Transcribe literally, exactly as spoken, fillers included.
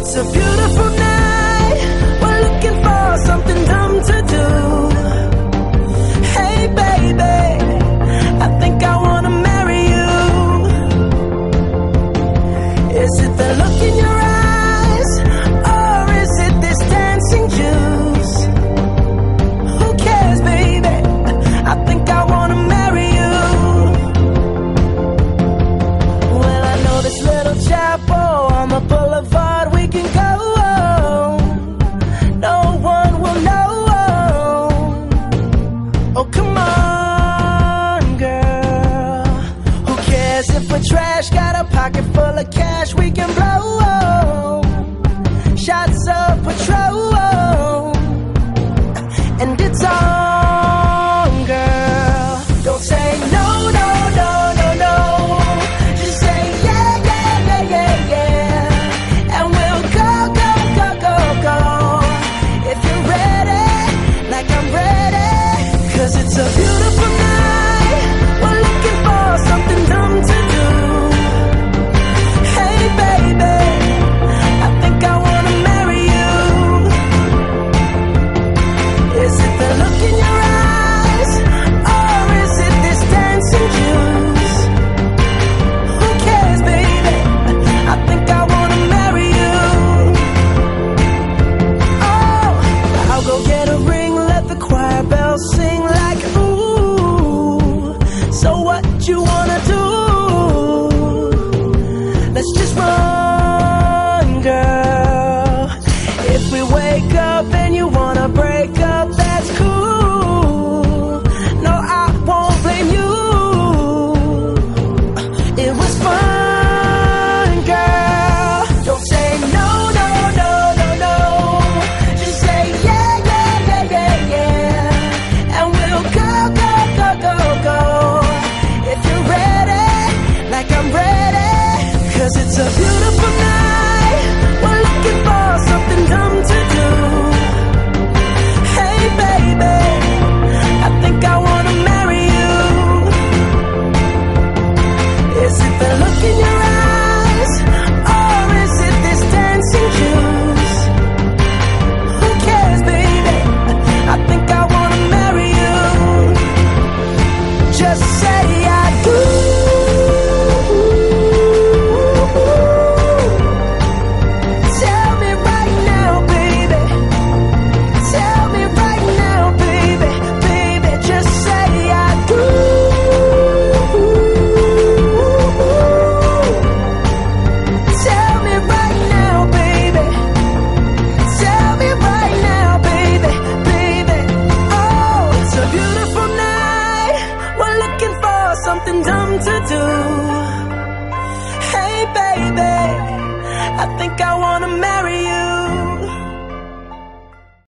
It's a beautiful night. We're looking for something dumb to do. Hey baby, I think I wanna marry you. Is it the look in your eyes, or is it this dancing juice? Who cares, baby? I think I wanna marry you. Well, I know this little chapel on the boulevard we can go. No one will know. Oh, come on, girl. Who cares if we're trash? Got a pocket full of cash we can blow. Shots of Patron, and it's on, girl. Don't say no, no, no, no, no. Just say yeah, yeah, yeah, yeah, yeah. And we'll go, go, go, go, go. If you're ready, like I'm ready. Cause it's a beautiful night. We're looking for something dumb to do. Hey baby, I think I wanna marry you. Is it the look in your eyes, or is it this dancing juice? Who cares, baby? I think I wanna marry you. Oh, I'll go get a ring, let the choir bells sing like ooh. So what you wanna do? Let's just run, girl. If we wake up and you wanna break up, that's cool. No, I won't blame you. It was fun, girl. Don't say no, no, no, no, no. Just say yeah, yeah, yeah, yeah, yeah. And we'll go, go, go, go, go. If you're ready, like I'm ready. Cause it's a beautiful night. We're looking for something dumb to do. Hey baby, I think I wanna marry you. Is it the look in your eyes, or is it this dancing juice? Who cares, baby? I think I wanna marry you. Just say I do. Tell me right now, baby. Tell me right now, baby. Baby, just say I do. Tell me right now, baby. Tell me right now, baby. Baby, oh, it's a beautiful night. We're looking for something dumb to do.